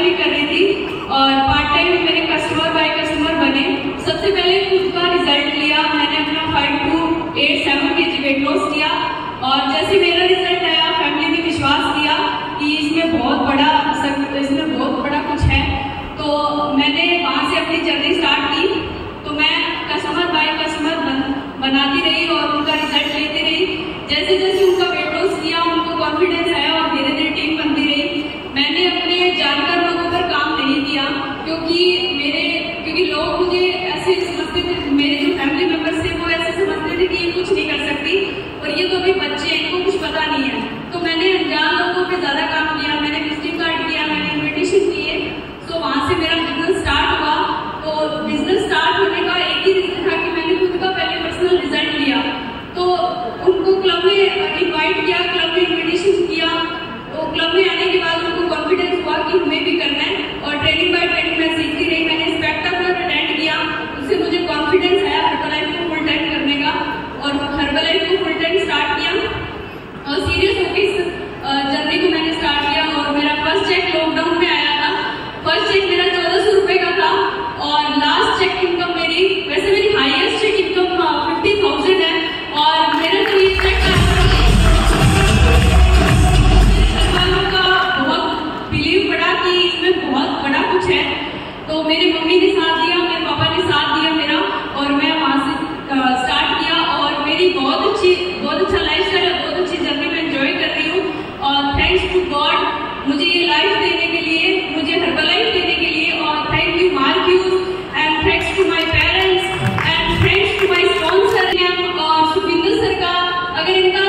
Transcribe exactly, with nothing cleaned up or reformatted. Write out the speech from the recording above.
ही कर रही थी और पार्ट टाइम मेरे कस्टमर बाय कस्टमर बने। सबसे पहले खुद का रिजल्ट लिया, मैंने अपना फाइव टू एट सेवन के जी वेट लॉस किया और जैसे मेरा रिजल्ट आया फैमिली ने विश्वास किया कि इसमें बहुत बड़ा इसमें बहुत बड़ा कुछ है, तो मैंने वहाँ से अपनी जर्नी स्टार्ट की। तो मैं कस्टमर बाय कस्टमर बन, बनाती रही और उनका रिजल्ट लेती रही। जैसे जैसे उनका वेट लॉस किया उनको कॉन्फिडेंस आया और धीरे धीरे टीम बनती रही। मैंने अपने जानकार लोगों पर काम नहीं किया क्योंकि मेरे क्योंकि लोग मुझे ऐसे समझते थे, मेरे जो फैमिली मेंबर्स थे वो ऐसे समझते थे कि ये कुछ नहीं कर सकती और ये तो अभी बच्चे हैं, इनको कुछ पता नहीं है। तो मैंने अनजान लोगों पे ज्यादा काम किया, मैंने विजिटिंग कार्ड किया, मैंने इन्विटेशन किए। तो वहां से मेरा बिजनेस स्टार्ट हुआ। तो बिजनेस स्टार्ट होने का एक ही रीजन था कि मैंने खुद का पहले पर्सनल रिजल्ट लिया। तो उनको क्लब में इन्वाइट किया, क्लब में इन्विटेशन किया। तो क्लब में आने के बाद उनको कॉन्फिडेंस हुआ कि हमें भी करना है और ट्रेनिंग बाय ट्रेनिंग मैं सीखती रही। मैंने स्पेक्टाकुलर अटेंड किया, उससे मुझे कॉन्फिडेंस आया हर्बलाइफ को फुल टाइम करने का और हर्बलाइफ को फुल टाइम स्टार्ट किया और सीरियस होकर इस जर्नी को मैंने स्टार्ट किया। और मेरा फर्स्ट चेक लॉकडाउन में आया था। फर्स्ट चेक मेरा चौदह सौ रुपए का था और लास्ट चेक इनकम मेरी वैसे मेरी highest check income fifty thousand है और मेरा जो ये चेक का बहुत बिलीव पड़ा कि इसमें बहुत बड़ा कुछ है। तो मेरी मम्मी ने साथ दिया, मेरे पापा ने साथ दिया मेरा और मैं वहां से स्टार्ट किया और मेरी बहुत अच्छी बहुत अच्छा लाइफस्टाइल है, बहुत अच्छी जर्नी में एंजॉय कर रही हूँ। और थैंक्स टू गॉड मुझे ये लाइफ देने के लिए, मुझे हर्बलाइफ देने के लिए और thank you Marquez and thanks to my parents and thanks to my sponsor और सुखविंदर सर का। अगर इनका